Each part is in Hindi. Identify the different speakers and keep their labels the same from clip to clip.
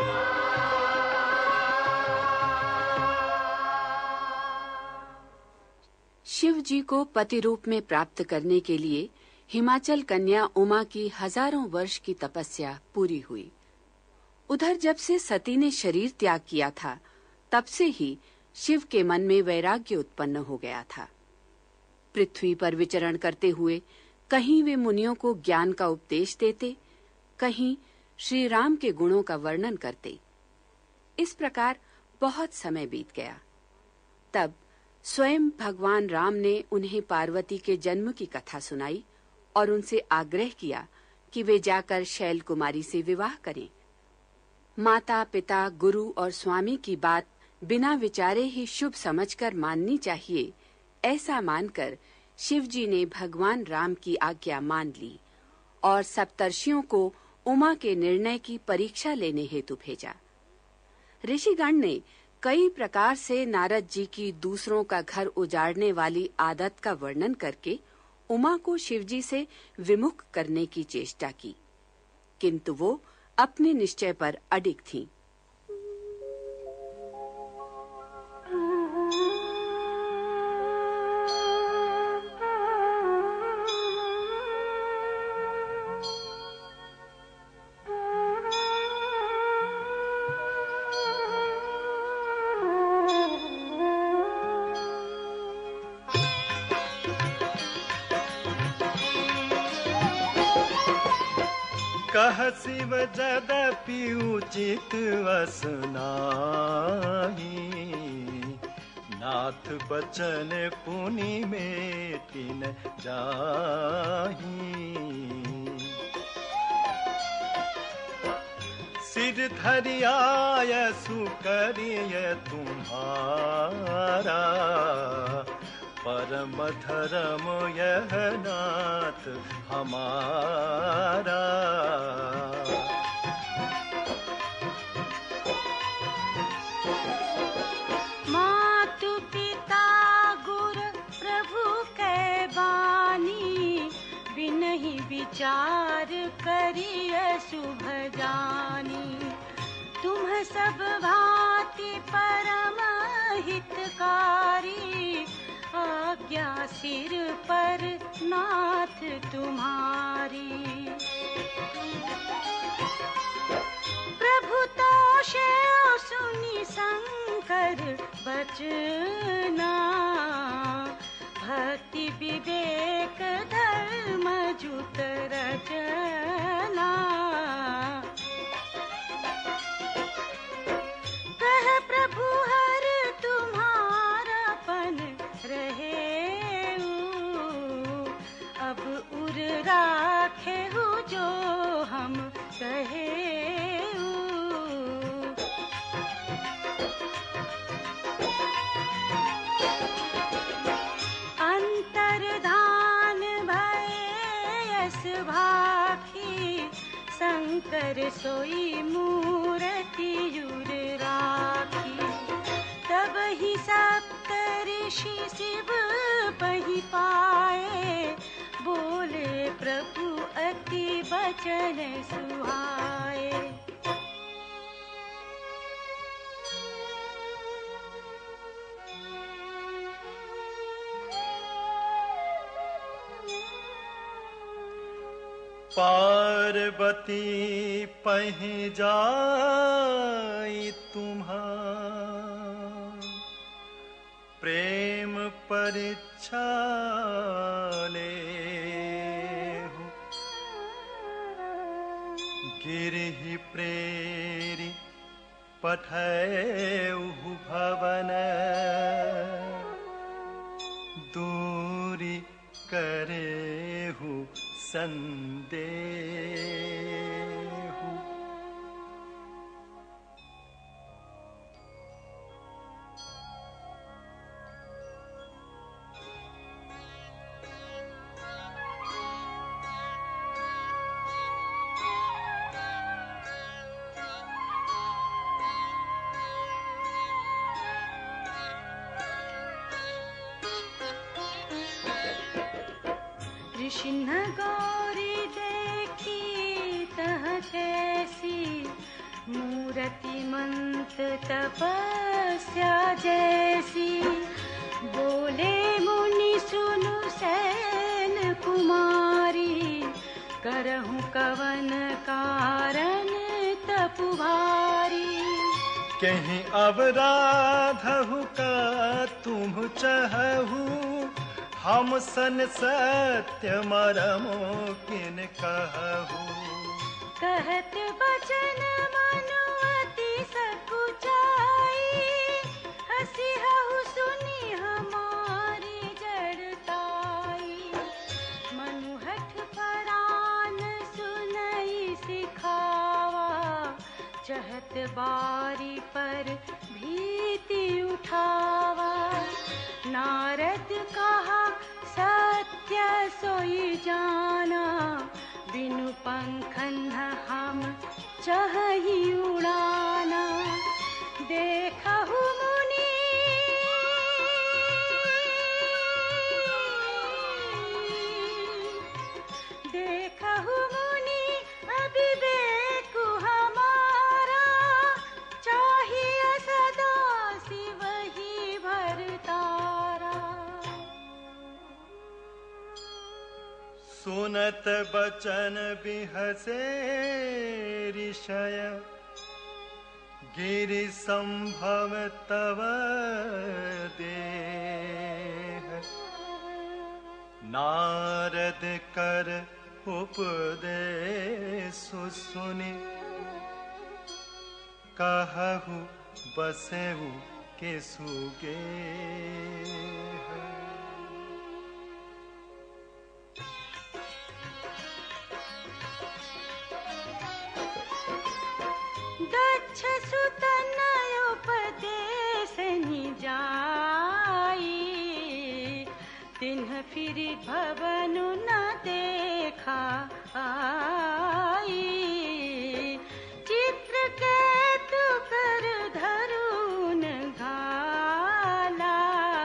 Speaker 1: शिव जी को पति रूप में प्राप्त करने के लिए हिमाचल कन्या उमा की हजारों वर्ष की तपस्या पूरी हुई। उधर जब से सती ने शरीर त्याग किया था, तब से ही शिव के मन में वैराग्य उत्पन्न हो गया था। पृथ्वी पर विचरण करते हुए कहीं वे मुनियों को ज्ञान का उपदेश देते, कहीं श्री राम के गुणों का वर्णन करते। इस प्रकार बहुत समय बीत गया। तब स्वयं भगवान राम ने उन्हें पार्वती के जन्म की कथा सुनाई और उनसे आग्रह किया कि वे जाकर शैल कुमारी से विवाह करें। माता, पिता, गुरु और स्वामी की बात बिना विचारे ही शुभ समझकर माननी चाहिए, ऐसा मानकर शिव जी ने भगवान राम की आज्ञा मान ली और सप्तर्षियों को उमा के निर्णय की परीक्षा लेने हेतु भेजा। ऋषिगण ने कई प्रकार से नारद जी की दूसरों का घर उजाड़ने वाली आदत का वर्णन करके उमा को शिवजी से विमुख करने की चेष्टा की, किंतु वो अपने निश्चय पर अडिग थीं।
Speaker 2: कह शिव जदपि उचित असनाहि, नाथ बचन पुनि मेटि न जाहि। सिर धरियाय सुकरिय तुम्हारा, परम धर्म यह नाथ हमारा।
Speaker 3: मातु पिता गुर प्रभु कै बानी, बिनहि विचार करिय शुभ जानी। तुम सब भांति परम हितकारी, आज्ञा सिर पर नाथ तुम्हारी। प्रभु तोषे सुनि शंकर बचना, भक्ति विवेक धर्म जुत रचना। कह प्रभु हर तुम्हारापन रहेऊ, अब उर राखे हो जो हम कहेऊ। अंतर्धान भये यस भाखी, शंकर सोई मूरति युर राखी। तब ही सप्त ऋषि शिव पहि पाए, बोले प्रभु अति बचन सुहाए।
Speaker 2: पार्वती पहि जाई तुम्हार, प्रेम परीक्षा लेहु। गिरहि प्रेरि पठैहु भवन, दूरी करेहु संदेहु।
Speaker 3: ऋषिन गौरी देखी तह कैसी, मूर रतिमंत तपस्या जैसी, बोले मुनि सुनु सैन कुमारी, करहूं कवन कारण तपु भारी।
Speaker 2: कहीं अवराधहु का तुम चहु, हम सन सत्य मरमो किन कहु।
Speaker 3: कहत बचन मनुअति सकुचाई, हसी हहु सुनी हमारी जड़ताई। मनुहठ परान सुनई सिखावा, चहत बारी पर भीति उठावा। नारद कहा सत्य सोई जाना, बिनु पंखन हम चाहि उड़ाना। देखहु मुनि देखहु मुनि अविवेक हमारा, चाहिए सदा शिव ही भरतारा।
Speaker 2: सुनत बचन बिहसे ऋषय, गिरि संभव तव देह। नारद कर उपदेश सुनि, कहहु बसेहु के सुगेह।
Speaker 3: दक्ष सुत उपदेश निजाई, तिन्ह फिर भवनु न देखा आई। चित्रकेतु कर धरुन घाला,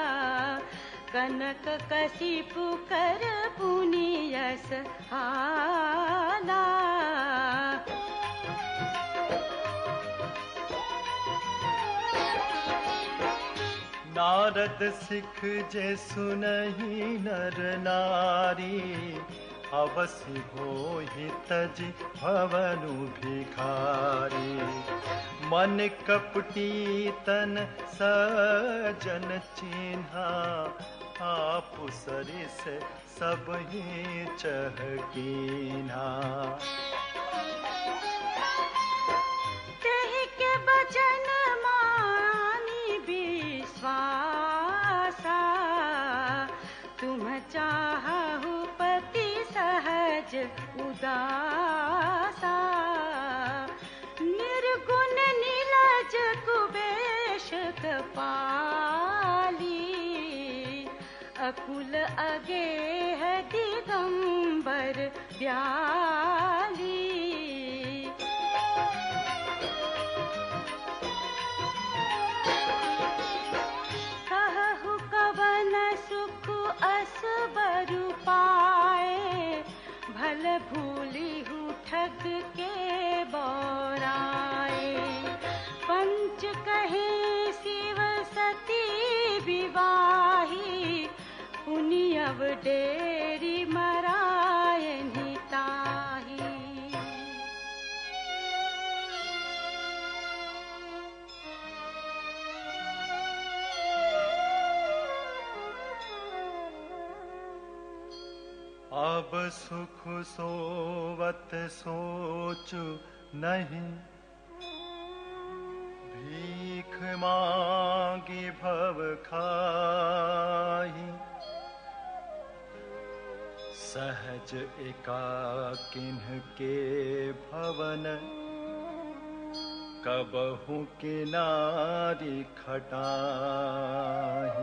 Speaker 3: कनक कशिपु कर पुनि यश हाला।
Speaker 2: नारद सिख जे सुनहि नर नारी, अवसि होहि तजि भवनु भिखारी। मन कपटी तन सजन चिन्हा, आप सरिस सबहि चहकीन्हा।
Speaker 3: तेहि के बचन मानी विश्वासा, तुम चाहहु पति सहज उदासा। निर्गुण नीलज कुबेश कपाली, अकुल अगेह दिगंबर ब्याली। कहहु कवन सुख असबरु पाए, भल भूलिहु ठग के बौराए। पंच कहे शिव सती विवाही, पुनि अव डेरी मरायनि ताही।
Speaker 2: अब सुख सोवत सोचु नहीं, भीख मांगी भव खाही। सहज एकाकिन्ह के भवन, कबहु किनारी खटाही।